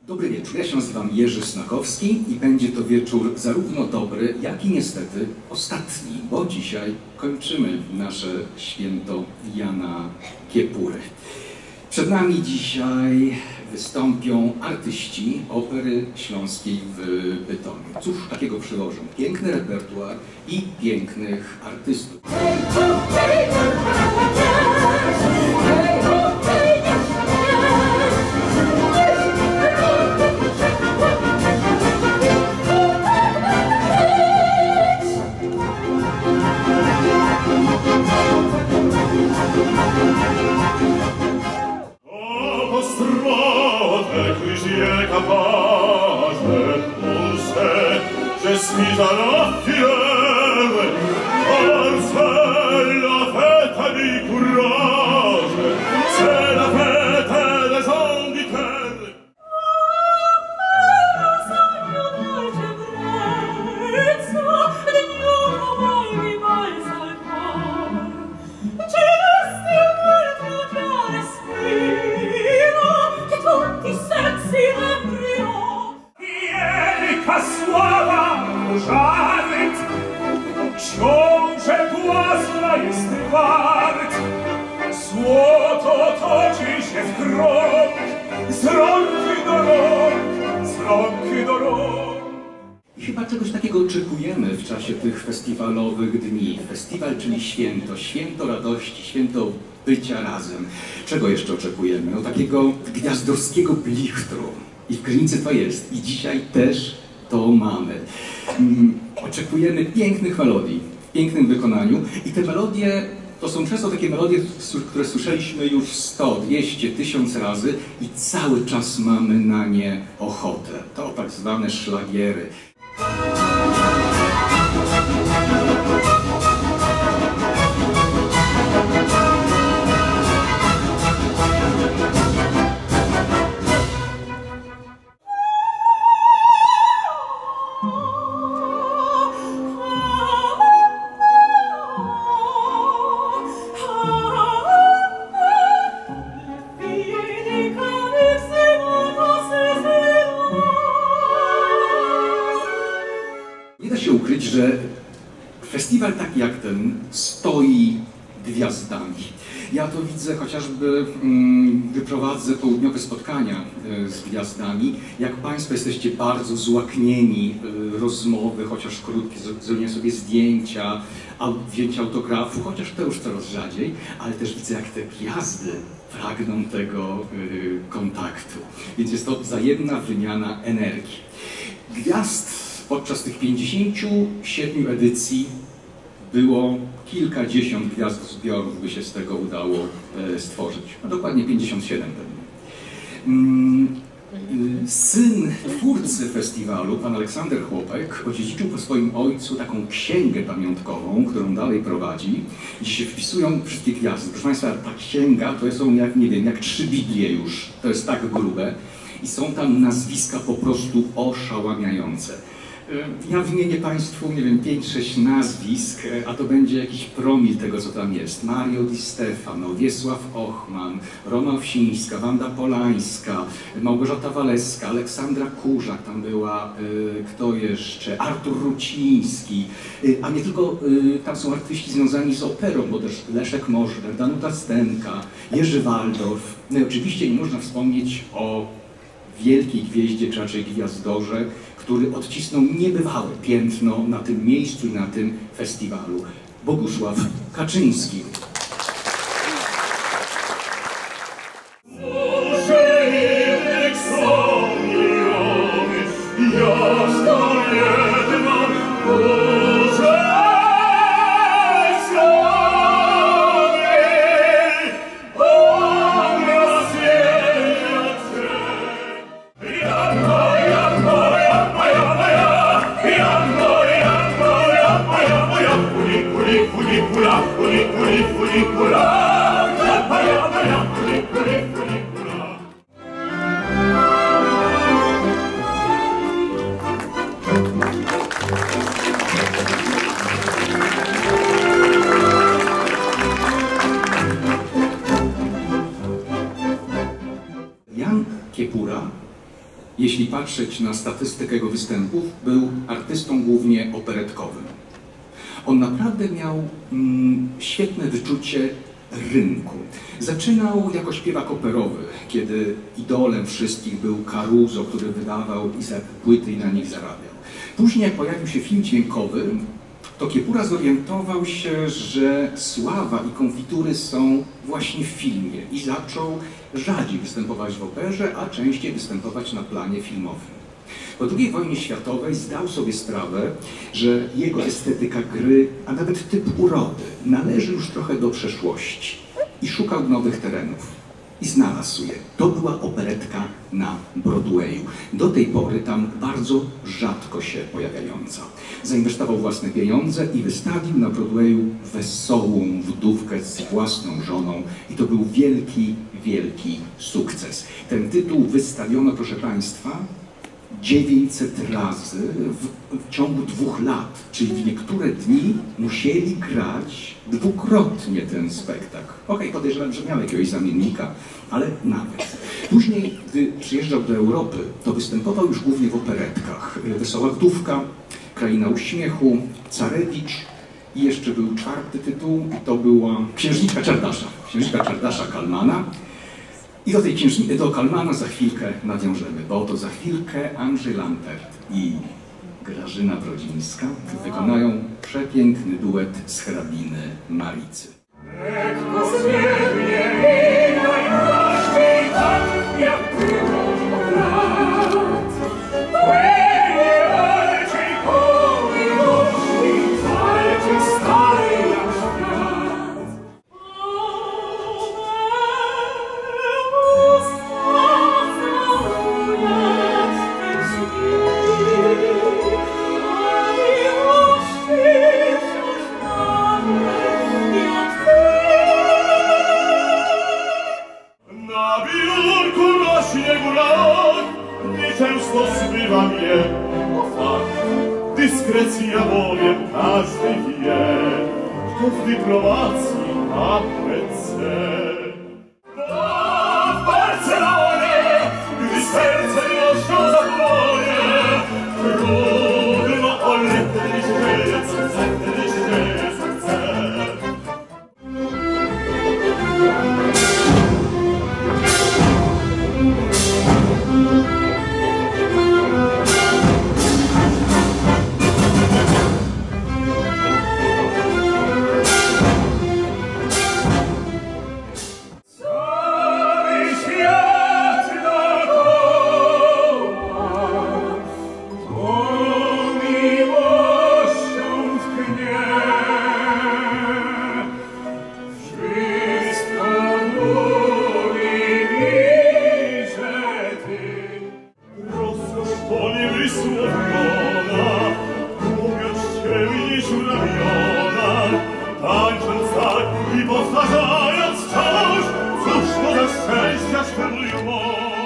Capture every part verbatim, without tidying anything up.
Dobry wieczór, ja się nazywam Jerzy Snakowski i będzie to wieczór zarówno dobry, jak i niestety ostatni, bo dzisiaj kończymy nasze święto Jana Kiepury. Przed nami dzisiaj wystąpią artyści Opery Śląskiej w Bytomiu. Cóż takiego przywożą? Piękny repertuar i pięknych artystów. Je suis à la fièvre, car c'est la fête du courage, c'est la fête des hommes du cœur. Żart, książę błazna jest wart, złoto toczy się w krok, z rąk do rąk, z rąk do rąk. I chyba czegoś takiego oczekujemy w czasie tych festiwalowych dni. Festiwal, czyli święto, święto radości, święto bycia razem. Czego jeszcze oczekujemy? No takiego gwiazdowskiego blichtru. I w Krynicy to jest. I dzisiaj też to mamy. Um, oczekujemy pięknych melodii, w pięknym wykonaniu i te melodie to są często takie melodie, które słyszeliśmy już sto, dwieście, tysiąc razy i cały czas mamy na nie ochotę. To tak zwane szlagiery. Nie da się ukryć, że festiwal taki jak ten stoi gwiazdami. Ja to widzę chociażby, mm, wyprowadzę południowe spotkania y, z gwiazdami. Jak Państwo jesteście bardzo złaknieni y, rozmowy, chociaż krótkie, zrobienia sobie zdjęcia, wzięcia autografu, chociaż to już coraz rzadziej, ale też widzę, jak te gwiazdy pragną tego y, kontaktu. Więc jest to wzajemna wymiana energii. Gwiazd podczas tych pięćdziesięciu siedmiu edycji było kilkadziesiąt gwiazdozbiorów, by się z tego udało e, stworzyć. A dokładnie pięćdziesiąt siedem pewnie. Mm, syn twórcy festiwalu, pan Aleksander Chłopek, odziedziczył po swoim ojcu taką księgę pamiątkową, którą dalej prowadzi, gdzie się wpisują wszystkie gwiazdy. Proszę Państwa, ta księga to są jak, nie wiem, jak trzy Biblie już. To jest tak grube. I są tam nazwiska po prostu oszałamiające. Ja wymienię Państwu, nie wiem, pięć sześć nazwisk, a to będzie jakiś promil tego, co tam jest. Mario Di Stefano, Wiesław Ochman, Roma Wsińska, Wanda Polańska, Małgorzata Waleska, Aleksandra Kurzak, tam była, y, kto jeszcze, Artur Ruciński, y, a nie tylko, y, tam są artyści związani z operą, bo też Leszek Możder, Danuta Stenka, Jerzy Waldorf. No i oczywiście nie można wspomnieć o wielkiej gwieździe, czy raczej gwiazdorze, który odcisnął niebywałe piętno na tym miejscu i na tym festiwalu. Bogusław Kaczyński. Jeśli patrzeć na statystykę jego występów, był artystą głównie operetkowym. On naprawdę miał mm, świetne wyczucie rynku. Zaczynał jako śpiewak operowy, kiedy idolem wszystkich był Caruso, który wydawał i za płyty i na nich zarabiał. Później, jak pojawił się film dźwiękowy, to Kiepura zorientował się, że sława i konfitury są właśnie w filmie i zaczął rzadziej występować w operze, a częściej występować na planie filmowym. Po drugiej wojnie światowej zdał sobie sprawę, że jego estetyka gry, a nawet typ urody należy już trochę do przeszłości i szukał nowych terenów. I znalazł je. To była operetka na Broadwayu. Do tej pory tam bardzo rzadko się pojawiająca. Zainwestował własne pieniądze i wystawił na Broadwayu Wesołą wdówkę z własną żoną. I to był wielki, wielki sukces. Ten tytuł wystawiono, proszę Państwa, dziewięćset razy w, w ciągu dwóch lat, czyli w niektóre dni musieli grać dwukrotnie ten spektakl. Okej, okay, podejrzewam, że miał jakiegoś zamiennika, ale nawet. Później, gdy przyjeżdżał do Europy, to występował już głównie w operetkach. Wesoła wdówka, Kraina uśmiechu, Carewicz i jeszcze był czwarty tytuł, to była Księżniczka Czardasza. Księżniczka Czardasza Kalmana. I do tej księżniczki, do Kalmana za chwilkę nawiążemy, bo oto za chwilkę Andrzej Lampert i Grażyna Brodzińska wykonają przepiękny duet z hrabiny Maricy. Często zbywa mnie, to fakt, dyskrecja bowiem każdy wie, kto w dyplomacji ma cel. A w Barcelonie, gdy serce miłością zapłonie, trudno o lepszy rzec, lepszy rzec chce. I powtarzając wciąż, cóż to za szczęścia szczególnie.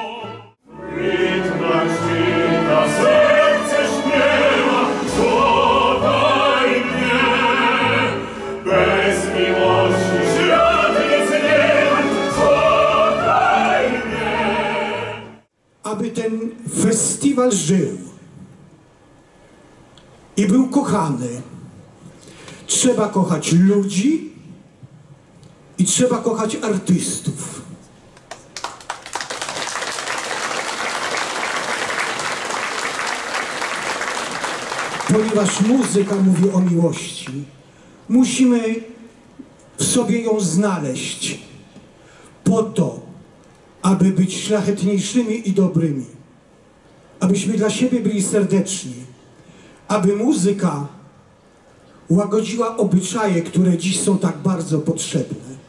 Rytma szczyta, serce śpiewa, kochaj mnie. Bez miłości świat nic nie ma, kochaj mnie. Aby ten festiwal żył i był kochany, trzeba kochać ludzi i trzeba kochać artystów. Ponieważ muzyka mówi o miłości, musimy w sobie ją znaleźć po to, aby być szlachetniejszymi i dobrymi, abyśmy dla siebie byli serdeczni, aby muzyka łagodziła obyczaje, które dziś są tak bardzo potrzebne.